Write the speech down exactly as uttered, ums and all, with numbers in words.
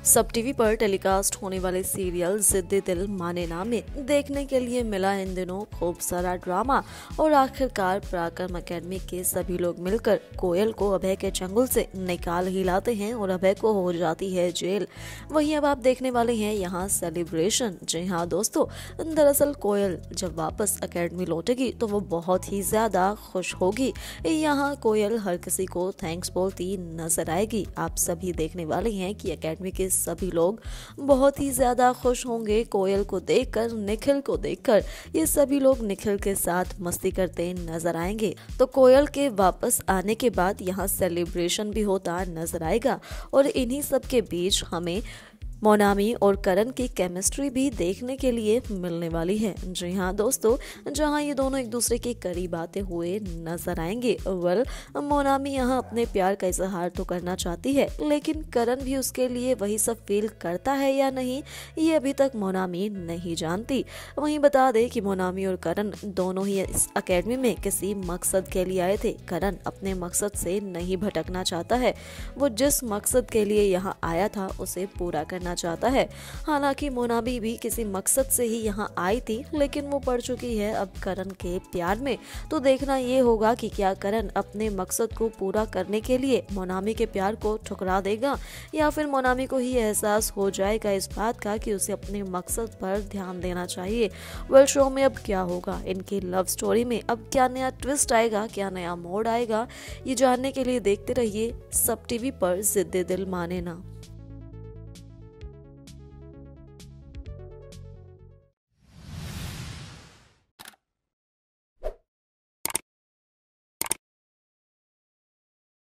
सब टीवी पर टेलीकास्ट होने वाले सीरियल जिद्दी दिल माने ना में देखने के लिए मिला इन दिनों खूब सारा ड्रामा और आखिरकार पराक्रम एकेडमी के सभी लोग मिलकर कोयल को अभय के चंगुल से निकाल ही लाते हैं और अभय को हो जाती है जेल। वहीं अब आप देखने वाले हैं यहाँ सेलिब्रेशन। जी हाँ दोस्तों, दरअसल कोयल जब वापस एकेडमी लौटेगी तो वो बहुत ही ज्यादा खुश होगी। यहाँ कोयल हर किसी को थैंक्स बोलती नजर आएगी। आप सभी देखने वाले हैं कि एकेडमी के सभी लोग बहुत ही ज्यादा खुश होंगे कोयल को देखकर, निखिल को देखकर। ये सभी लोग निखिल के साथ मस्ती करते नजर आएंगे। तो कोयल के वापस आने के बाद यहाँ सेलिब्रेशन भी होता नजर आएगा और इन्हीं सब के बीच हमें मोनामी और करण की केमिस्ट्री भी देखने के लिए मिलने वाली है। जी हाँ दोस्तों, जहाँ ये दोनों एक दूसरे के करीब आते हुए नजर आएंगे। वेल, मोनामी यहाँ अपने प्यार का इजहार तो करना चाहती है, लेकिन करण भी उसके लिए वही सब फील करता है या नहीं, ये अभी तक मोनामी नहीं जानती। वहीं बता दे कि मोनामी और करण दोनों ही इस अकेडमी में किसी मकसद के लिए आए थे। करण अपने मकसद से नहीं भटकना चाहता है, वो जिस मकसद के लिए यहाँ आया था उसे पूरा करना चाहता है। हालांकि मोनामी भी किसी मकसद से ही यहाँ आई थी, लेकिन वो पड़ चुकी है अब करण के प्यार में। तो देखना ये होगा कि क्या करण अपने मकसद को पूरा करने के लिए मोनामी के प्यार को ठुकरा देगा या फिर मोनामी को ही एहसास हो जाएगा इस बात का कि उसे अपने मकसद पर ध्यान देना चाहिए। वेल, शो में अब क्या होगा, इनकी लव स्टोरी में अब क्या नया ट्विस्ट आएगा, क्या नया मोड़ आएगा, ये जानने के लिए देखते रहिए सब टीवी पर जिद्दी दिल माने ना।